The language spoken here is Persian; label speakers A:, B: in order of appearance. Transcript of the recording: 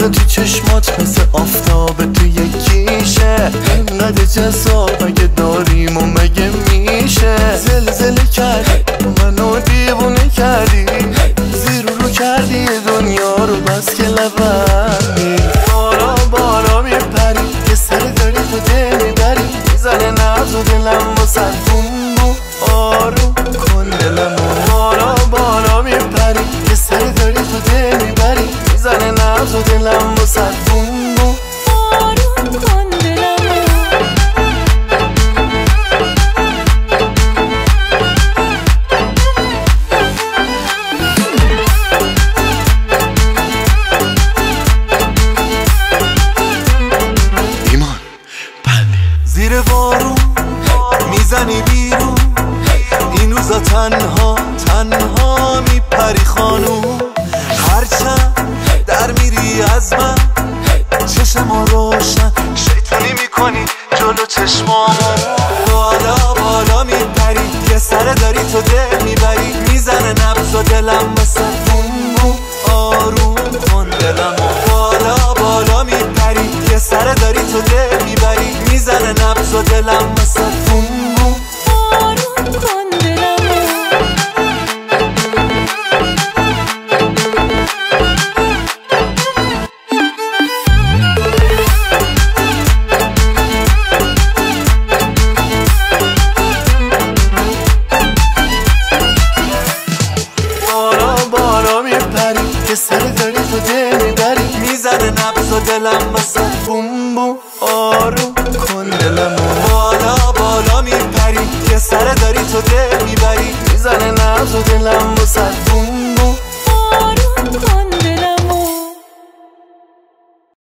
A: آخه تو چشمات مثل آفتاب تو یکیشه، انقدر جذاب مگه داریم و مگه میشه. زلزله کردی منو دیوونه کردی، زیر رو کردی دنیا رو بس که لبندی. بارا بارا میپری یه سر داری تو دل میبری، میزنه نبض و دلم واسه بوم بوم آروم کن دلمو. بارا بارا میپری یه سر داری تو دل میبری، میزنه نبض و دلم واسه بوم بوم
B: آروم کن دلمو.
A: ایمان بله زیر بارون میزنی بیرون، این روزا تنها تنها میپری خانوم. هرچند در میری از من چشما روشن، شیطونی میکنی جلو چشمامو. بالا بالا میپری یه سر داری تو دل میبری، میزنه نبض و دلم واسه بوم بوم آروم کن دلمو. بالا بالا میپری یه سر داری تو دل میبری، میزنه نبض و دلم واسه بوم بوم
B: آروم کن دلمو.
A: بارا بارا میپری یه سر داری تو دل میبری، میزنه نبض و دلم واسه بوم بوم آروم کن دلمو. بالا بالا میپری یه سر داری تو دل میبری، میزنه نبض و دلم واسه بوم